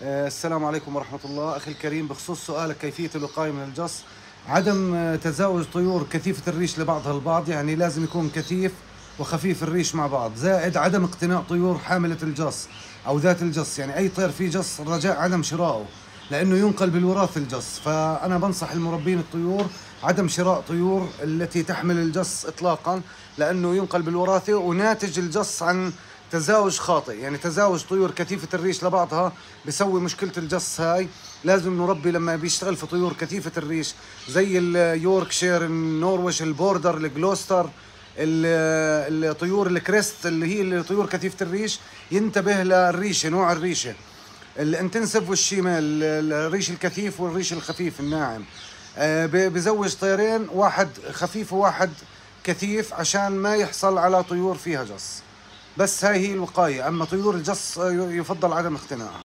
السلام عليكم ورحمة الله. أخي الكريم، بخصوص سؤالك كيفية الوقاية من الجص، عدم تزاوج طيور كثيفة الريش لبعضها البعض، يعني لازم يكون كثيف وخفيف الريش مع بعض، زائد عدم اقتناء طيور حاملة الجص أو ذات الجص. يعني أي طير فيه جص رجاء عدم شرائه، لأنه ينقل بالوراثة الجص. فأنا بنصح المربين الطيور عدم شراء طيور التي تحمل الجص إطلاقا، لأنه ينقل بالوراثة وناتج الجص عن تزاوج خاطئ. يعني تزاوج طيور كثيفة الريش لبعضها بسوي مشكلة الجص هاي. لازم نربي لما بيشتغل في طيور كثيفة الريش زي اليوركشير، النورويش، البوردر، الجلوستر، الطيور الكريست اللي هي طيور كثيفة الريش، ينتبه للريشة، نوع الريشة الانتنسيف والشيمال، الريش الكثيف والريش الخفيف الناعم. بزوج طيرين، واحد خفيف وواحد كثيف، عشان ما يحصل على طيور فيها جص. بس هاي هي الوقاية. أما طيور الجص يفضل عدم اقتناعها.